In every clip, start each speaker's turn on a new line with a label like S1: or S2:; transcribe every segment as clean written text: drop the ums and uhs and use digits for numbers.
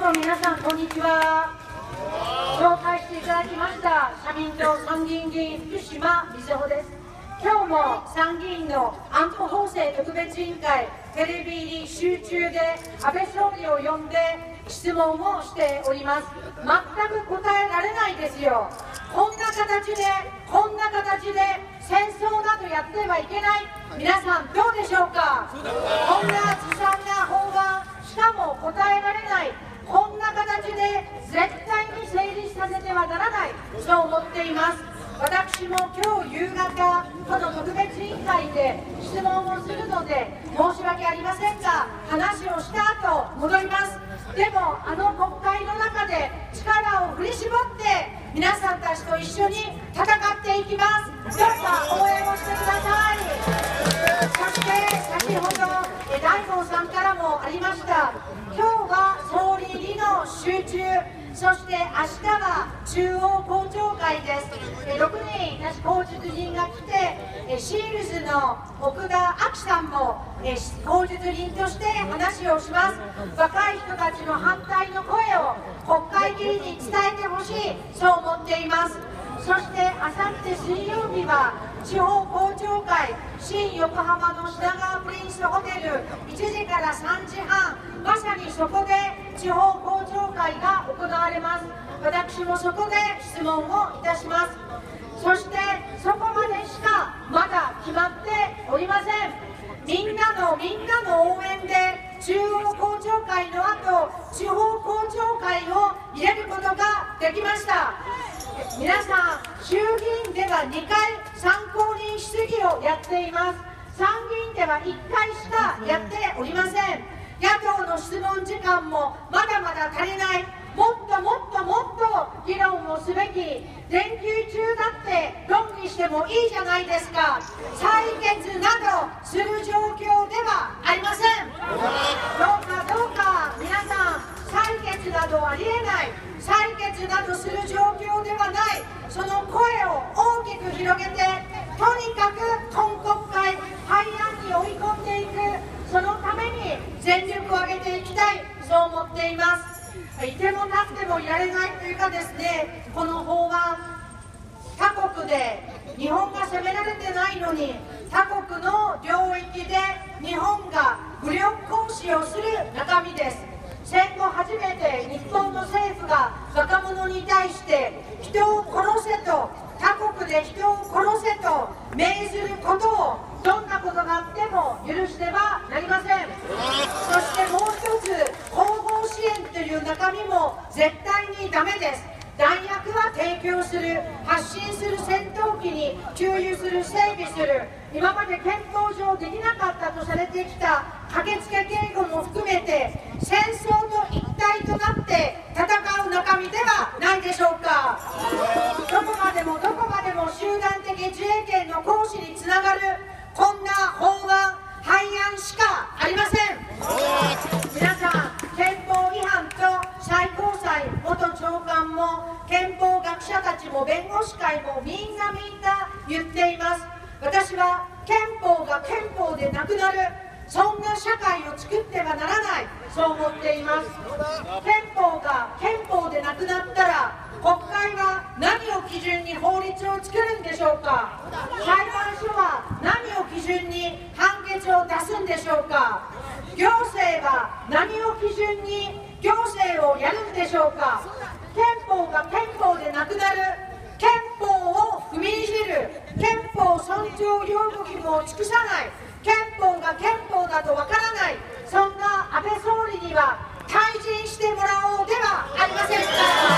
S1: ど皆さんこんにちは。紹介していただきました社民党参議院議員福島みずほです。今日も参議院の安保法制特別委員会テレビ入り集中で安倍総理を呼んで質問をしております。全く答えられないですよ。こんな形で戦争などやってはいけない。皆さんどうでしょうか。こんなずさんな法案、しかも答えられない、こんな形で絶対に成立させてはならない、そう思っています。私も今日夕方、この特別委員会で質問をするので申し訳ありませんが、話をした後戻ります。でもあの国会の中で力を振り絞って皆さんたちと一緒に戦っていきます。どうか応援をしてください。そして先ほど大門さんからもありました、今日は総理入りの集中、そして明日は中央公聴会です。6人口述人が来て、シールズの奥田亜紀さんも口述人として話をします。若い人たちの反対の声を国会議員に伝えてほしい、そう思っています。そしてあさって水曜日は地方公聴会、新横浜の品川プリンスホテル1時から3時半、まさにそこで地方公聴会が行われます。私もそこで質問をいたします。そしてそこまでしかまだ決まっておりません。みんなの応援で中央公聴会の後、地方公聴会を入れることができました。皆さん、衆議院では2回参考人質疑をやっています。参議院では1回しかやっておりません。野党の質問時間もまだまだ足りない。もっと議論をすべき。連休中だって論議してもいいじゃないですか。採決などする状況ではありません。どうか皆さん、採決などありえない、採決などする状況ではない、その声を大きく広げて、とにかく今国会廃案に追い込んでいく、そのために全力を挙げていきたい、そう思っています。いても立ってもいられないというかですね、この法案、他国で日本が攻められてないのに他国の領域で日本が武力行使をする中身です。戦後初めて日本の政府が若者に対して人を殺せと、他国で人を殺せと命ずることをどんなことがあっても許してはなりません。そしてもう一つ、後方支援という中身も絶対にダメです。弾薬は提供する、発進する戦闘機に給油する、整備する、今まで憲法上できなかったとされてきた駆けつけ警護も含めて戦争と一体となって戦う中身ではないでしょうか。どこまでも集団的自衛権の行使につながるこんな法案、廃案しかありません。皆さん、憲法違反と最高裁元長官も憲法学者たちも弁護士会もみんな言っています。私は憲法が憲法でなくなる、そんな社会を作ってはならない、そう思っています。憲法が憲法でなくなったら国会は何を基準に法律を作るんでしょうか。裁判所は何を基準に判決を出すんでしょうか。行政は何を基準に行政をやるんでしょうか。憲法が憲法でなくなる、憲法を踏みにじる、憲法尊重擁護義務を尽くさない、憲法が憲法だとわからない、そんな安倍総理には退陣してもらおうではありませんか。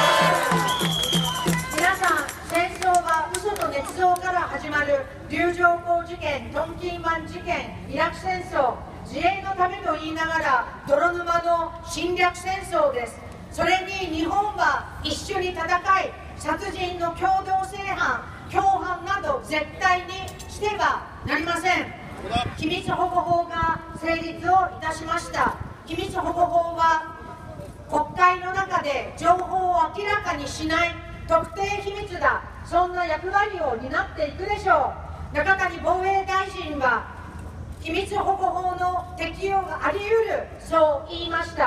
S1: 皆さん、戦争は嘘と捏造から始まる。龍城港事件、トンキン湾事件、イラク戦争、自衛のためと言いながら泥沼の侵略戦争です。それに日本は一緒に戦い、殺人の共同正犯、共犯など絶対にしてはなりません。機密保護法が成立をいたしました。機密保護法は国会の中で情報を明らかにしない、特定秘密だ、そんな役割を担っていくでしょう。中谷防衛大臣は機密保護法の適用があり得る、そう言いました。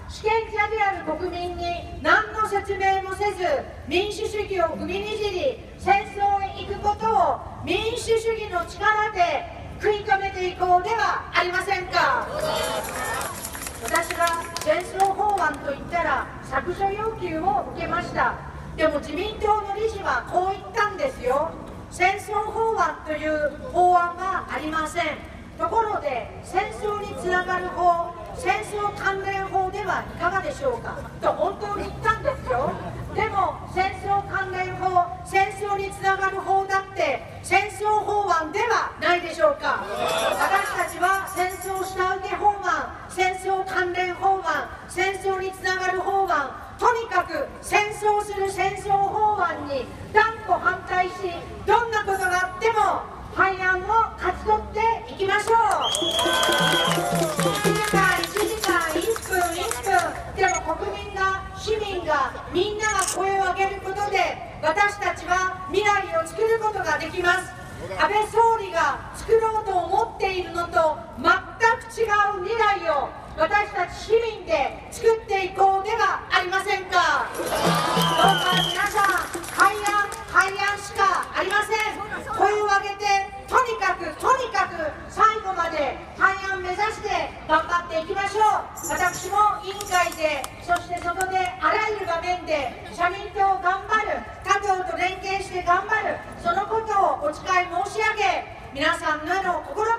S1: 主権者である国民に何の説明もせず民主主義を踏みにじり戦争へ行くことを民主主義の力で食い止めていこうではありませんか。私が戦争法案といったら削除要求を受けました。でも自民党の理事はこう言ったんですよ。戦争法案という法案はありません。ところで戦争につながる法、戦争関連法ではいかがでしょうかと本当に言ったんですよ。でも戦争関連法、戦争につながる法だって戦争法案ではないでしょうか。私たちは戦争下請け法案、戦争関連法案、戦争につながる法案、とにかく戦争する戦争法案に断固反対し、どんなことがあっても廃案を勝ち取っていきましょう。1時間1分1分でも国民が、市民が、みんなが声を上げることで私たちは未来を作ることができます。安倍総理が作ろうと思っているのと全く違う未来を私たち市民で作っていこうではありませんか。どうか皆さん、廃案しかありません。声を上げてとにかく最後まで廃案目指して頑張っていきましょう。私も委員会で、そして外であらゆる場面で社民党頑張る、他党と連携して頑張る、そのことをお誓い申し上げ、皆さんの心